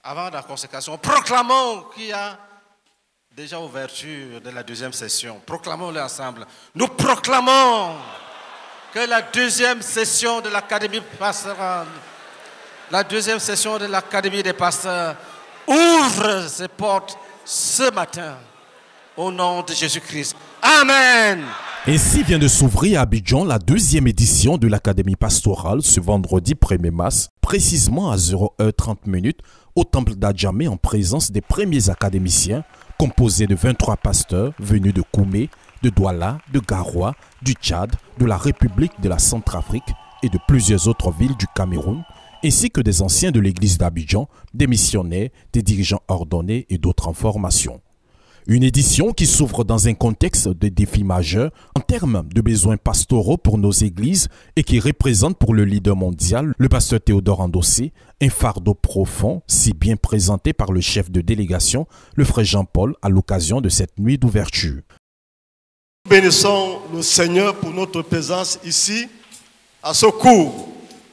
avant la consécration, proclamons qu'il y a déjà ouverture de la deuxième session. Proclamons-le ensemble. Nous proclamons que la deuxième session de l'Académie pastorale, la deuxième session de l'Académie des pasteurs ouvre ses portes ce matin au nom de Jésus-Christ. Amen. Ainsi vient de s'ouvrir à Abidjan la deuxième édition de l'Académie pastorale ce vendredi 1er mars, précisément à 0h30 au temple d'Adjamé en présence des premiers académiciens composés de 23 pasteurs venus de Koumé, de Douala, de Garoua, du Tchad, de la République de la Centrafrique et de plusieurs autres villes du Cameroun, ainsi que des anciens de l'église d'Abidjan, des missionnaires, des dirigeants ordonnés et d'autres en formation. Une édition qui s'ouvre dans un contexte de défis majeurs en termes de besoins pastoraux pour nos églises et qui représente pour le leader mondial, le pasteur Théodore Andossé, un fardeau profond si bien présenté par le chef de délégation, le frère Jean-Paul, à l'occasion de cette nuit d'ouverture. Nous bénissons le Seigneur pour notre présence ici, à ce cours.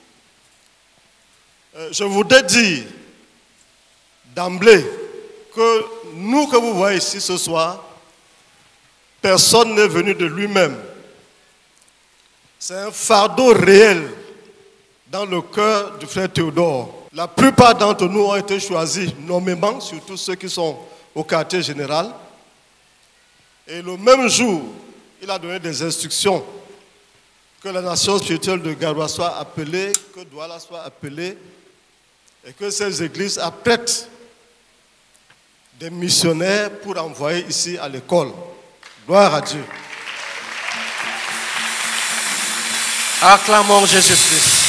Je voudrais dire d'emblée que nous que vous voyez ici ce soir, personne n'est venu de lui-même. C'est un fardeau réel dans le cœur du frère Théodore. La plupart d'entre nous ont été choisis nommément, surtout ceux qui sont au quartier général. Et le même jour, il a donné des instructions que la nation spirituelle de Garoua soit appelée, que Douala soit appelée, et que ces églises apprêtent des missionnaires pour envoyer ici à l'école. Gloire à Dieu. Acclamons Jésus-Christ.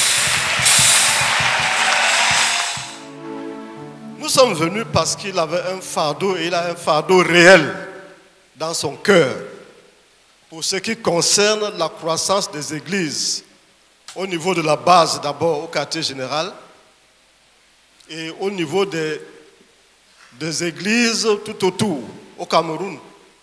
Nous sommes venus parce qu'il avait un fardeau, et il a un fardeau réel dans son cœur pour ce qui concerne la croissance des églises au niveau de la base, d'abord au quartier général, et au niveau des églises tout autour, au Cameroun.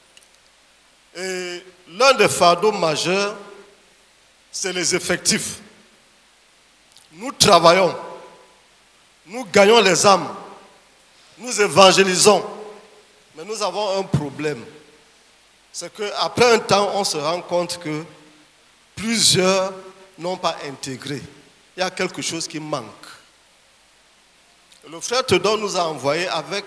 Et l'un des fardeaux majeurs, c'est les effectifs. Nous travaillons, nous gagnons les âmes, nous évangélisons, mais nous avons un problème. C'est qu'après un temps, on se rend compte que plusieurs n'ont pas intégré. Il y a quelque chose qui manque. Le frère Théodore nous a envoyé avec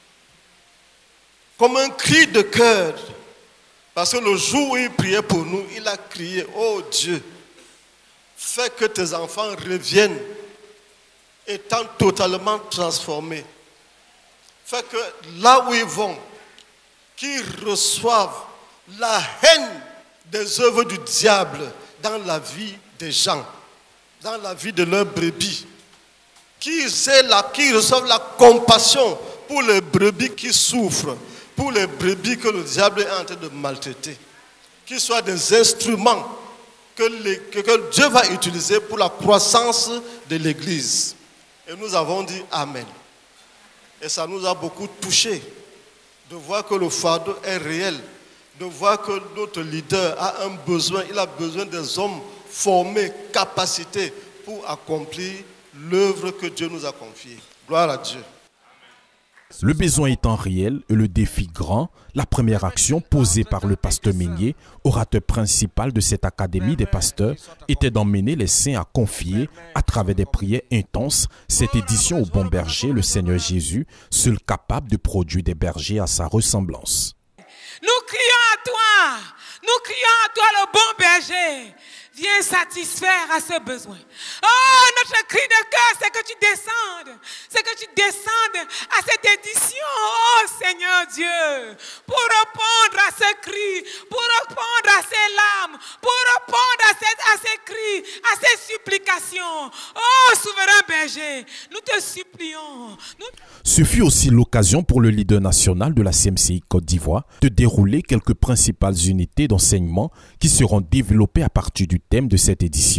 comme un cri de cœur. Parce que le jour où il priait pour nous, il a crié, « Oh Dieu, fais que tes enfants reviennent étant totalement transformés. Fais que là où ils vont, qu'ils reçoivent la haine des œuvres du diable dans la vie des gens, dans la vie de leurs brebis. Qu'ils reçoivent la compassion pour les brebis qui souffrent, pour les brebis que le diable est en train de maltraiter. Qu'ils soient des instruments que Dieu va utiliser pour la croissance de l'Église. Et nous avons dit Amen. Et ça nous a beaucoup touchés de voir que le fardeau est réel, de voir que notre leader a un besoin, il a besoin des hommes formés, capacités pour accomplir l'œuvre que Dieu nous a confiée. Gloire à Dieu. Le besoin étant réel et le défi grand, la première action posée par le pasteur Meunier, orateur principal de cette académie des pasteurs, était d'emmener les saints à confier, à travers des prières intenses, cette édition au bon berger, le Seigneur Jésus, seul capable de produire des bergers à sa ressemblance. Nous crions à toi le bon berger. Viens satisfaire à ce besoin. Oh, notre cri de cœur, c'est que tu descendes. C'est que tu descendes à cette édition, oh Seigneur Dieu, pour répondre à ce cri, pour répondre à ces larmes, pour répondre à ces cris, à ces supplications. Oh, souverain berger, nous te supplions. Ce fut aussi l'occasion pour le leader national de la CMCI Côte d'Ivoire de dérouler quelques principales unités d'enseignement qui seront développées à partir du thème de cette édition,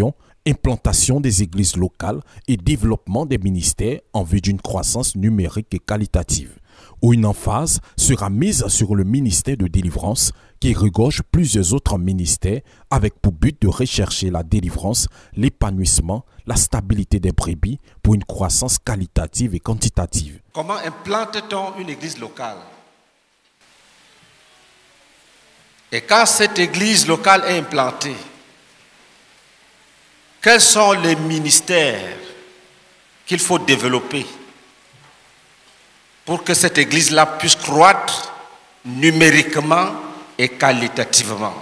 implantation des églises locales et développement des ministères en vue d'une croissance numérique et qualitative, où une emphase sera mise sur le ministère de délivrance qui regorge plusieurs autres ministères avec pour but de rechercher la délivrance, l'épanouissement, la stabilité des brebis pour une croissance qualitative et quantitative. Comment implante-t-on une église locale? Et quand cette église locale est implantée, quels sont les ministères qu'il faut développer pour que cette église-là puisse croître numériquement et qualitativement?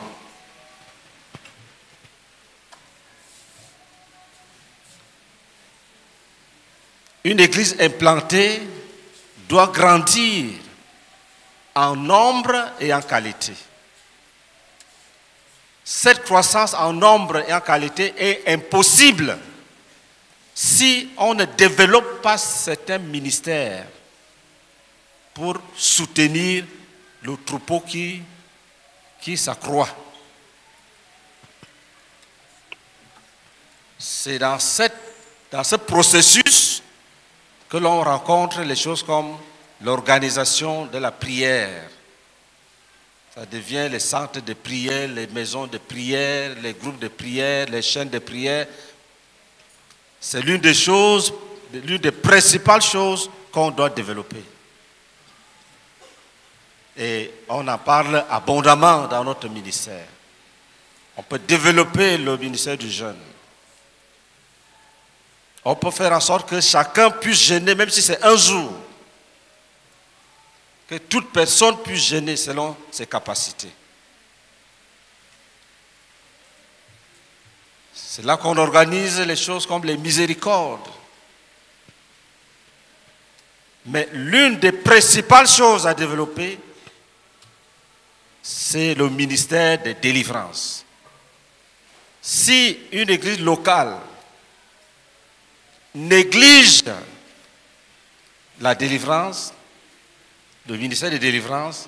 Une église implantée doit grandir en nombre et en qualité. Cette croissance en nombre et en qualité est impossible si on ne développe pas certains ministères pour soutenir le troupeau qui s'accroît. C'est dans ce processus que l'on rencontre les choses comme l'organisation de la prière. Ça devient les centres de prière, les maisons de prière, les groupes de prière, les chaînes de prière. C'est l'une des principales choses qu'on doit développer. Et on en parle abondamment dans notre ministère. On peut développer le ministère du jeûne. On peut faire en sorte que chacun puisse jeûner, même si c'est un jour. Que toute personne puisse jeûner selon ses capacités. C'est là qu'on organise les choses comme les miséricordes. Mais l'une des principales choses à développer, c'est le ministère de délivrance. Si une église locale néglige la délivrance, le ministère de délivrance,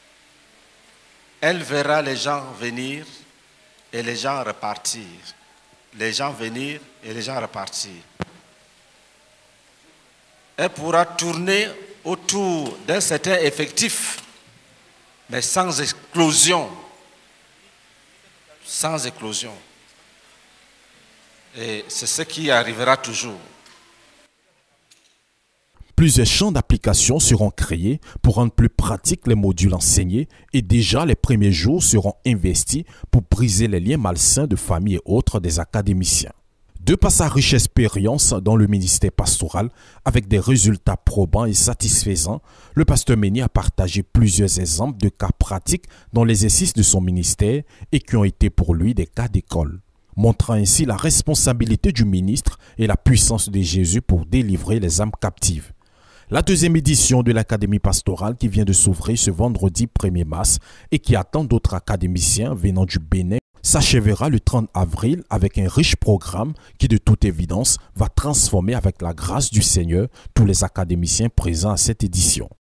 elle verra les gens venir et les gens repartir. Les gens venir et les gens repartir. Elle pourra tourner autour d'un certain effectif, mais sans éclosion. Sans éclosion. Et c'est ce qui arrivera toujours. Plusieurs champs d'application seront créés pour rendre plus pratiques les modules enseignés et déjà les premiers jours seront investis pour briser les liens malsains de famille et autres des académiciens. De par sa riche expérience dans le ministère pastoral, avec des résultats probants et satisfaisants, le pasteur Ménier a partagé plusieurs exemples de cas pratiques dans l'exercice de son ministère et qui ont été pour lui des cas d'école, montrant ainsi la responsabilité du ministre et la puissance de Jésus pour délivrer les âmes captives. La deuxième édition de l'Académie pastorale qui vient de s'ouvrir ce vendredi 1er mars et qui attend d'autres académiciens venant du Bénin s'achèvera le 30 avril avec un riche programme qui de toute évidence va transformer avec la grâce du Seigneur tous les académiciens présents à cette édition.